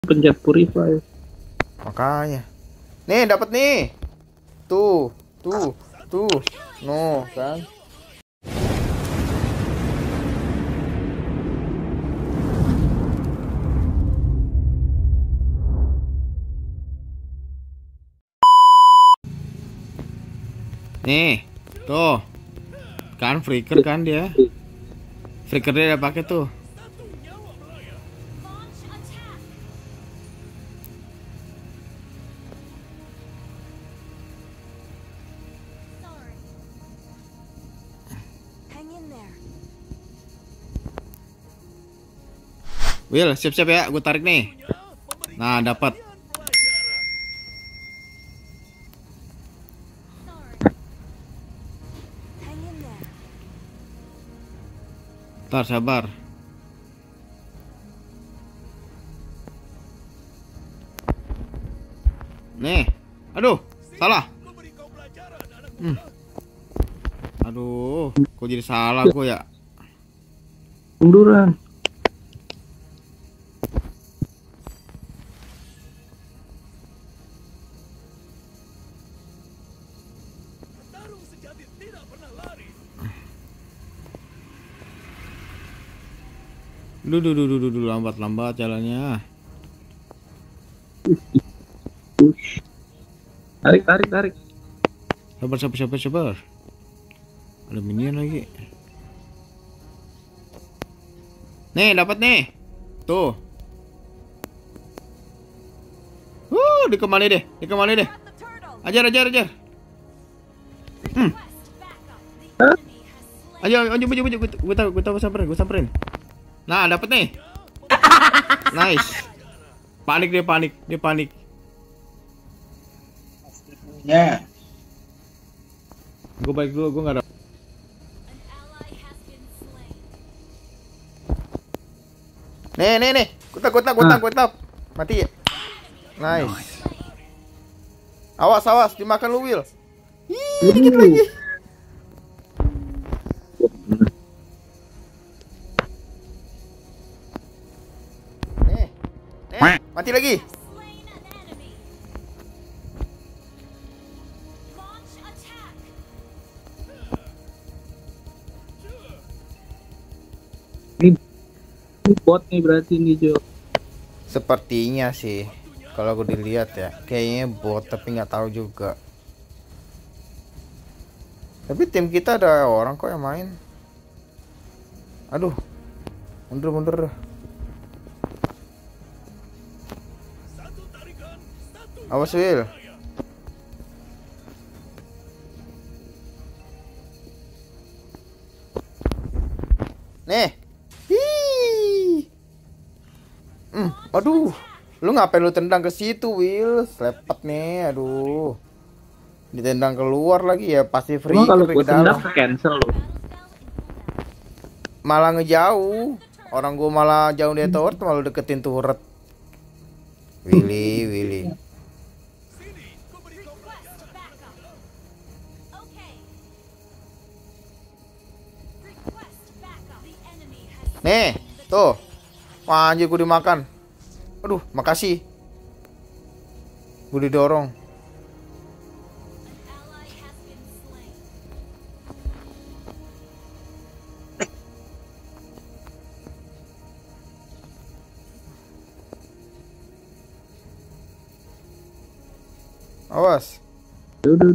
pencet purify. Makanya. Nih, dapat nih. Tuh. No, kan. Nih, tuh. Kan flicker kan dia. Flicker dia udah pakai tuh. Will, siap-siap ya, gue tarik nih. Nah, dapat. Ntar sabar. Nih, aduh, salah. Aduh, kok jadi salah gue ya? Munduran. Duh, lambat jalannya. Tarik. Sabar. Ada minion lagi. Nih, dapat nih. Tuh. Dikemali deh. Ajar. Ayo, gue tahu samperin. Nah, dapat nih. Nice. Dia panik. Ya. Gue balik dulu, gue nggak ada. Nih. Kutak. Mati. Nice. Awas, dimakan lu, Will. Dikit lagi. Nih. Mati lagi. Ini bot nih berarti nih, Jo. Sepertinya sih. Kalau aku dilihat ya, kayaknya bot tapi nggak tahu juga. Tapi tim kita ada orang kok yang main. Aduh, mundur. Awas, Will. Nih. Aduh. Lu ngapain lu tendang ke situ, Will? Slepet nih, aduh. Ditendang keluar lagi ya, pasti free Kalau kick gue ke dalam. tendang cancel loh. Malah ngejauh. Orang gua malah jauh di tower, malah deketin turret. Willy. Nih, tuh. Wah, anjir gue dimakan. Aduh, makasih. Gue didorong. Awas. Udah.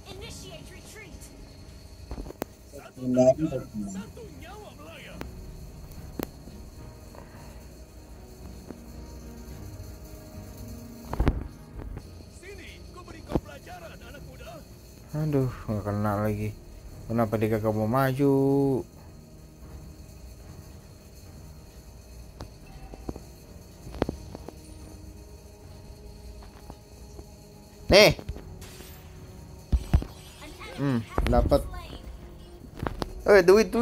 Aduh, nggak kena lagi. Kenapa dia kagak mau maju? Nih. Dapat. Duit.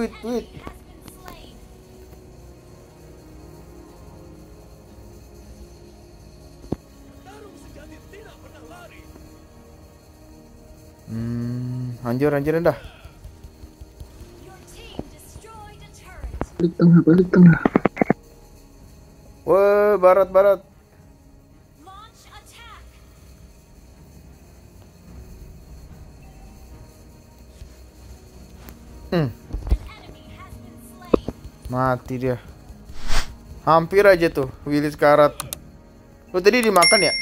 Hancur dah. Balik tengah. Wah, barat. Mati dia. Hampir aja tuh Willy sekarat. Lu tadi dimakan ya?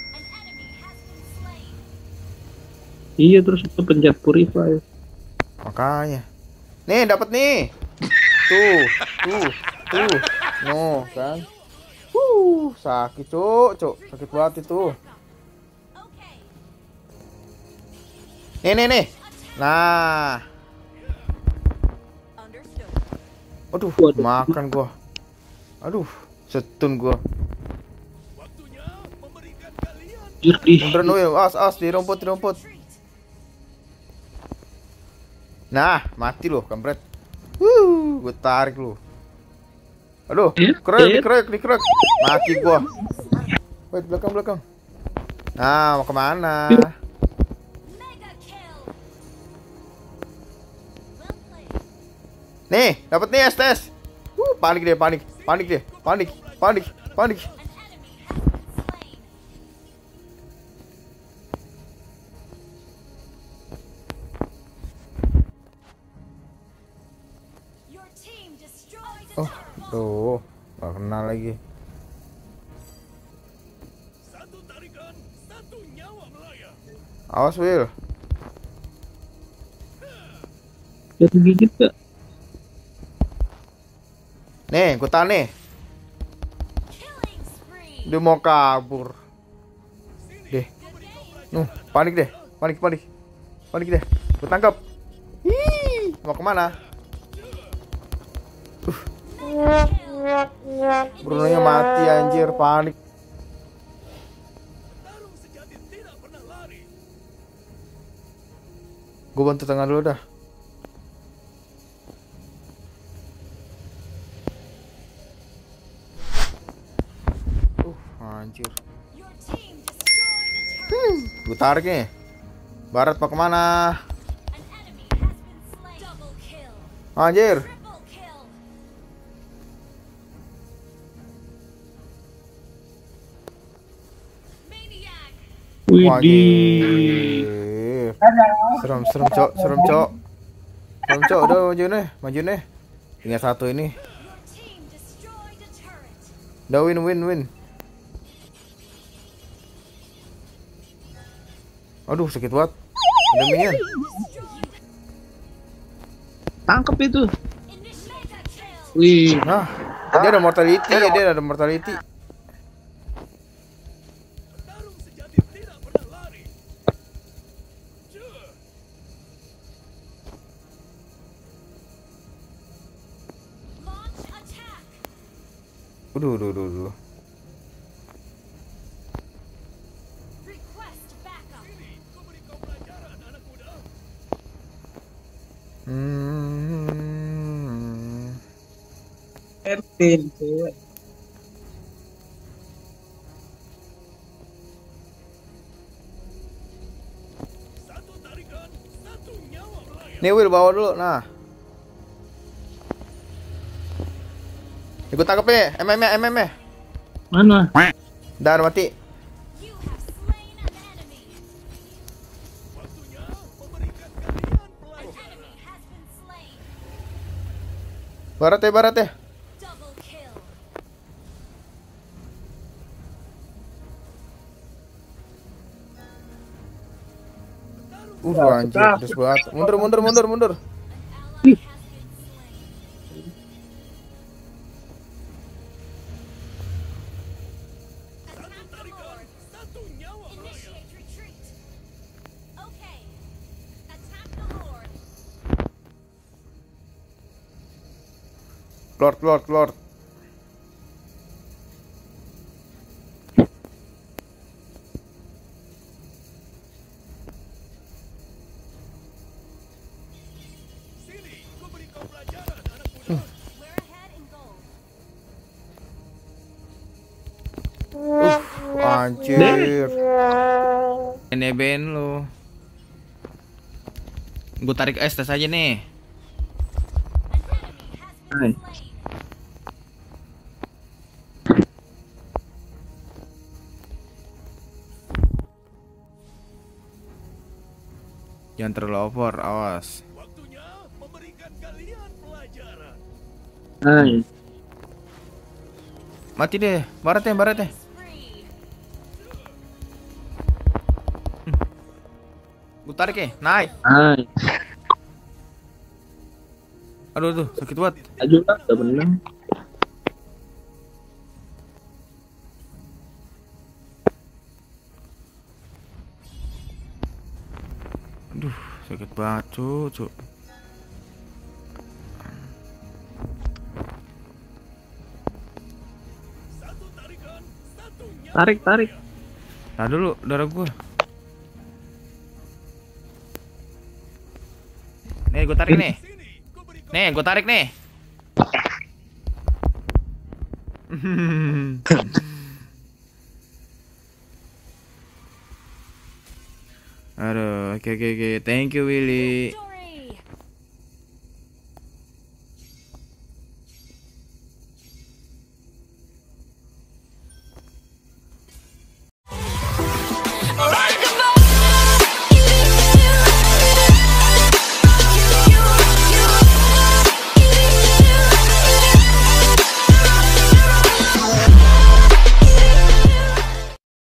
Iya, terus itu pencet purify. Makanya. Nih, dapat nih. Tuh, tuh, tuh. No, kan. Sakit, Cuk. Sakit banget itu. Nih. Nah. Aduh, Waduh. makan gua. Aduh, setun gua. Jurdi. Beneran Will, as di rumput. Nah, mati loh, kampret. Gue tarik lu. Aduh, dikerek. Mati gua. Wait, belakang. Nah, mau kemana? Nih, dapat nih STS. Panik deh. Oh, tuh, gak kenal lagi. Awas, Will. Jadi gigit gak? Nih, gue tahan nih. Dia mau kabur. Deh. Panik deh. Gue tangkap. Mau kemana? Brunonya mati anjir, panik. Gue bantu tengah dulu dah. Anjir. Gue tarik nih. Barat mau kemana? Anjir. Widih. Serem cok. Udah maju nih. Tinggal satu ini. Udah win. Aduh, sakit banget. Ada minion. Tangkep itu. Wih. Nah, dia ada mortality. Duh. Ertin, cewek. Nih Will, bawa dulu. Nah, ikut tangkap nih. MM-nya. Mana? Dar mati. Barat ya. Anjir, pedes banget. Mundur. Lord. Anjir. Ini ben lu. Gue tarik tes aja nih. Hai. Jangan terlalu over, awas. Nice. Mati deh, barat deh, barat deh. Gue tarik ya, naik. Nice. Aduh, aduh, sakit banget. Ajo lah, udah menang. Aduh, sakit banget, cuk. Tarik, tarik. Nah dulu, darah gue. Nih, gue tarik nih. Nih, gue tarik nih. Aduh, oke. Thank you, Willy.